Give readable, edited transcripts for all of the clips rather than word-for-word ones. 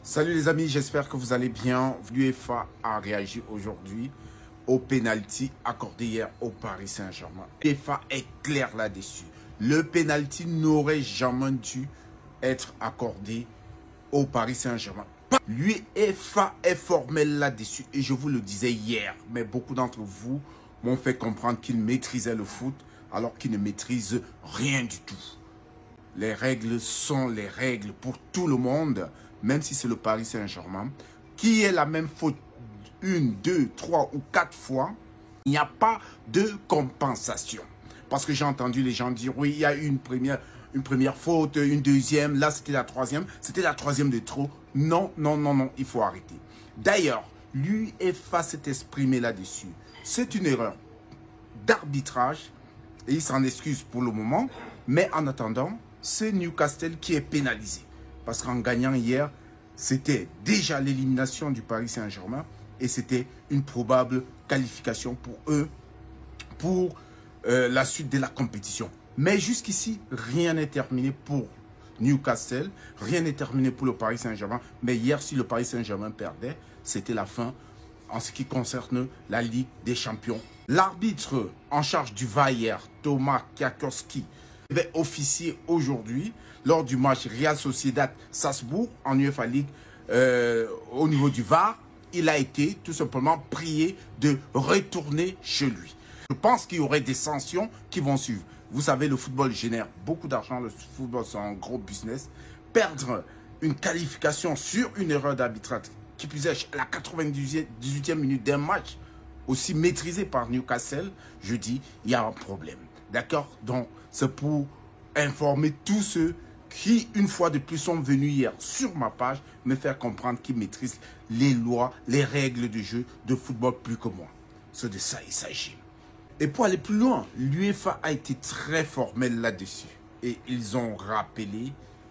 Salut les amis, j'espère que vous allez bien. L'UEFA a réagi aujourd'hui au penalty accordé hier au Paris Saint-Germain. L'UEFA est clair là-dessus. Le penalty n'aurait jamais dû être accordé au Paris Saint-Germain. L'UEFA est formelle là-dessus et je vous le disais hier, mais beaucoup d'entre vous m'ont fait comprendre qu'ils maîtrisaient le foot alors qu'ils ne maîtrisent rien du tout. Les règles sont les règles pour tout le monde, même si c'est le Paris Saint-Germain, qui est la même faute une, deux, trois ou quatre fois, il n'y a pas de compensation. Parce que j'ai entendu les gens dire, oui, il y a eu une première faute, une deuxième, là c'était la troisième de trop. Non, non, non, non, il faut arrêter. D'ailleurs, l'UEFA s'est exprimé là-dessus. C'est une erreur d'arbitrage et il s'en excuse pour le moment, mais en attendant, c'est Newcastle qui est pénalisé. Parce qu'en gagnant hier, c'était déjà l'élimination du Paris Saint-Germain et c'était une probable qualification pour eux pour la suite de la compétition. Mais jusqu'ici, rien n'est terminé pour Newcastle, rien n'est terminé pour le Paris Saint-Germain. Mais hier, si le Paris Saint-Germain perdait, c'était la fin en ce qui concerne la Ligue des Champions. L'arbitre en charge du VAR hier, Thomas Kiakowski, devait officier aujourd'hui lors du match Real Sociedad-Salzbourg en UEFA League au niveau du VAR. Il a été tout simplement prié de retourner chez lui. Je pense qu'il y aurait des sanctions qui vont suivre. Vous savez, le football génère beaucoup d'argent. Le football, c'est un gros business. Perdre une qualification sur une erreur d'arbitrage, qui plus est à la 98e minute d'un match, aussi maîtrisé par Newcastle, je dis, il y a un problème. D'accord? Donc, c'est pour informer tous ceux qui, une fois de plus, sont venus hier sur ma page, me faire comprendre qu'ils maîtrisent les lois, les règles de jeu de football plus que moi. C'est de ça il s'agit. Et pour aller plus loin, l'UEFA a été très formelle là-dessus. Et ils ont rappelé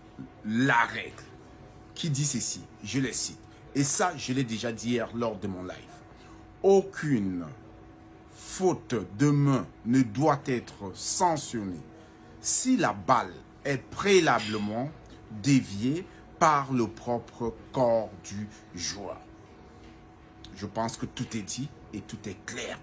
la règle qui dit ceci, je les cite. Et ça, je l'ai déjà dit hier lors de mon live. Aucune faute de main ne doit être sanctionnée si la balle est préalablement déviée par le propre corps du joueur. Je pense que tout est dit et tout est clair.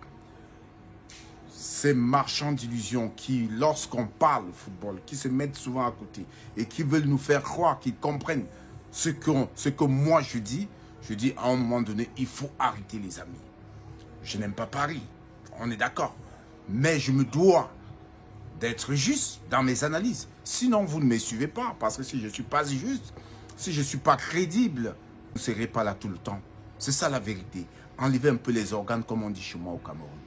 Ces marchands d'illusions qui, lorsqu'on parle de football, qui se mettent souvent à côté et qui veulent nous faire croire qu'ils comprennent ce que moi je dis à un moment donné, il faut arrêter les amis. Je n'aime pas Paris, on est d'accord. Mais je me dois d'être juste dans mes analyses. Sinon, vous ne me suivez pas. Parce que si je ne suis pas juste, si je ne suis pas crédible, vous ne serez pas là tout le temps. C'est ça la vérité. Enlevez un peu les organes, comme on dit chez moi au Cameroun.